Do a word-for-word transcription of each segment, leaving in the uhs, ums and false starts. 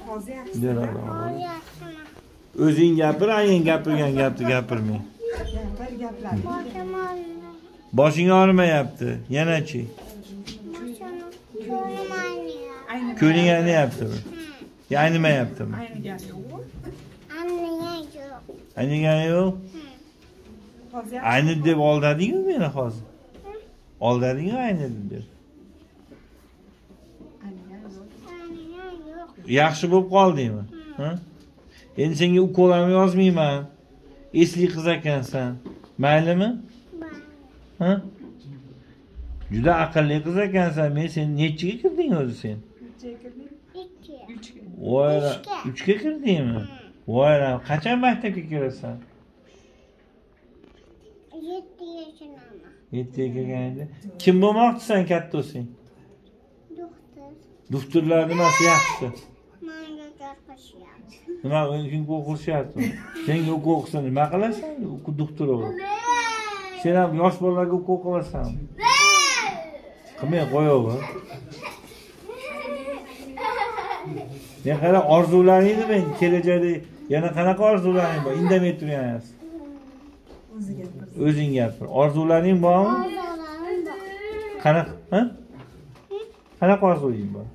Hozir yaxshi. Hozir yaxshimi? O'zing gapir, aying gapirgan gapni gapirmang. Bir gaplar. Boshim og'riyapti. Boshing og'rimayapti. Yana-chi? Ko'ling ayniyaptimi? Ya aynimayaptimi? Aynigan yo'q. Aynigan yo'q? Hozir Ayni deb oldading-ku meni hozir. Oldading-ku ayni deb. Yaxshi bo'lib qoldingmi? Ha? Endi senga ukol ham yozmayman. Esli qiz ekansan. Maylimi? Ha? Juda aqlli qiz ekansan. Men sen nechiga kirding o'zi sen? ikki. Voy, uch ga kirdingmi? Voy, qachon maktabga kirasan? yetti yashaman. yetti ga kirganda. Kim bo'lmoqchisan katta bo'lsang? Doktor. Doktorlar nimasi yaxshi? Menga gaplashyapti. Nima uchun o'qishyapti? Senga o'qib o'qisa nima qilasan? Doktor bo'l. Sen ham yosh bolalarga o'qib qilasan. Qilmay qo'yaver. Men qara orzularing nima? Kelajakda yana qanaqa orzularing bor? Indamay turgansiz. o'ziga bir. O'zing gapir. Orzularing bormi? Qanaqa, ha? Qanaqa orzuling bor?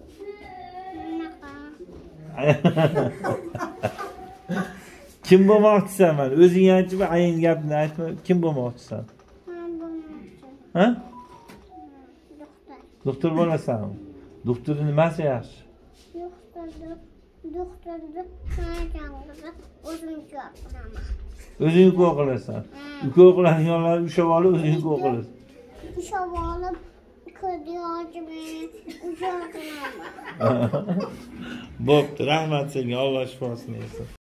Kim bo'lmoqchisan mana? O'zing aytib, ayin gapni aytma. Kim bo'lmoqchisan? Ha? Doktor. Doktor bo'lasanmi? Doktorning nimasi yaxshi? Doktorni, doktorni qanaqadir o'zim gapiraman. O'zing ukol qilasan. Ukol qiladiganlar ushlab olib o'zing ukol qilasan. Ushlab olib ko'dyog'imni ushlab qilaman. Bo'pti, rahmat senga. Alloh shifosini bersin.